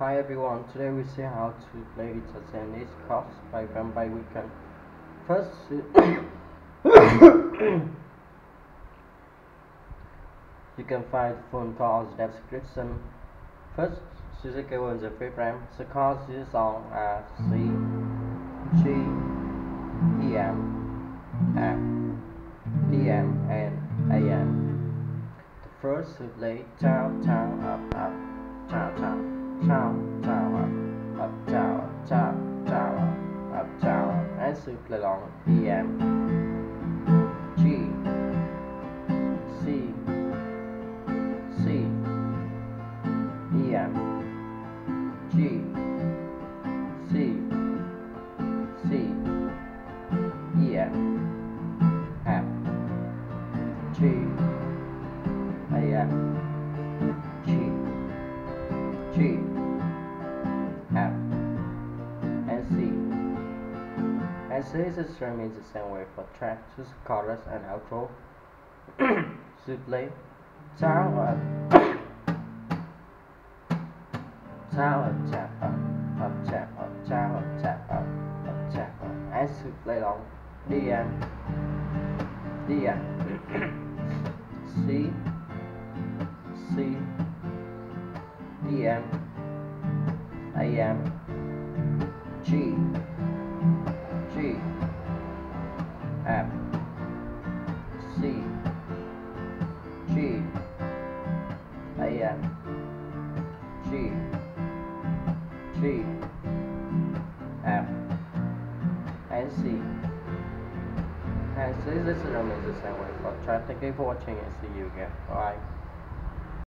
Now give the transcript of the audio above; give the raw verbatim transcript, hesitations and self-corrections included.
Hi everyone, today we see how to play guitar and these chords by one by weekend. First, you can find phone calls description. First, Suzy go in the program. The chords this song are C, G, E M, F, D M, and A M. The first to play down, down, up, up, down, down. Down, down, up, up, down, down, down, up, down, and so play along E M, G, C, C, E M, G, C, C, E M, F, G, A M, G, G, F, and C. And C is the string is the same way for track, just chorus and outro. So play down up, down up, tap up, up tap up, down up, tap up, up tap up, and so play along D M, D M, C, C, D M, A M, G, G, F, C, G, A M, G, G, F, and C. And so this is the same way for track. Thank you for watching and see you again. Bye.